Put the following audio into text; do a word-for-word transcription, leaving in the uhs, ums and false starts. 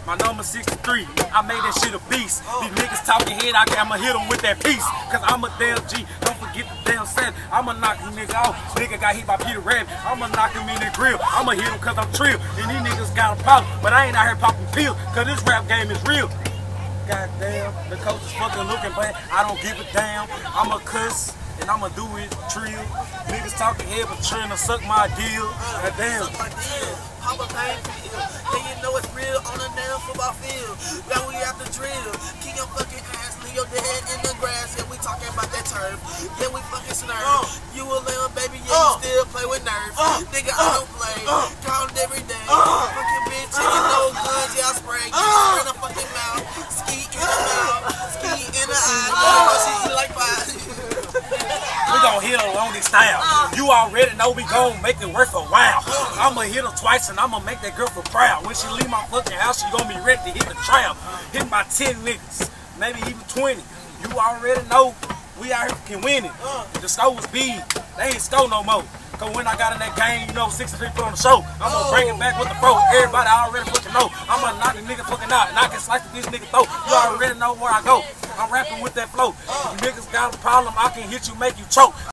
My number sixty-three, I made that shit a beast. These niggas talking head, I, I'ma hit them with that piece. Cause I'm a damn G, don't forget the damn set. I'ma knock you nigga off. Nigga got hit by Peter Rabbit. I'ma knock him in the grill. I'ma hit him cause I'm trill. And these niggas got a problem, but I ain't out here popping pills. Cause this rap game is real. Goddamn, the coach is fucking looking, but I don't give a damn. I'ma cuss and I'ma do it trill. Niggas talking head, but trying to suck my deal. Goddamn. I'm a pain field. Yeah, you know it's real on the damn football field. Now we out the drill. Keep your fucking ass, leave your dead in the grass. Yeah, we talking about that turf. Yeah, we fucking snurf. Uh, you a little baby, yeah, uh, you still play with nerves. Uh, Nigga, I don't play. Uh, Count every day. Uh, fucking bitch, uh, you know guns, yeah, I spray. You uh, spray in the fucking mouth. Ski in the mouth. Ski in the eye. You know she eat like pie. We gon' hit her on this style. You already know we gon' make it worth a while. I'ma hit her twice and I'ma make that girl for proud. When she leave my fucking house, she gon' be ready to hit the trap. Hit by ten niggas, maybe even twenty. You already know we out here can win it. The score was big, they ain't score no more. Cause when I got in that game, you know, sixty-three put on the show. I'ma bring it back with the pro. Everybody already fucking know. I'ma knock the nigga fucking out and I can slice this nigga throat. You already know where I go. I'm rapping with that flow. If you niggas got a problem, I can hit you, make you choke.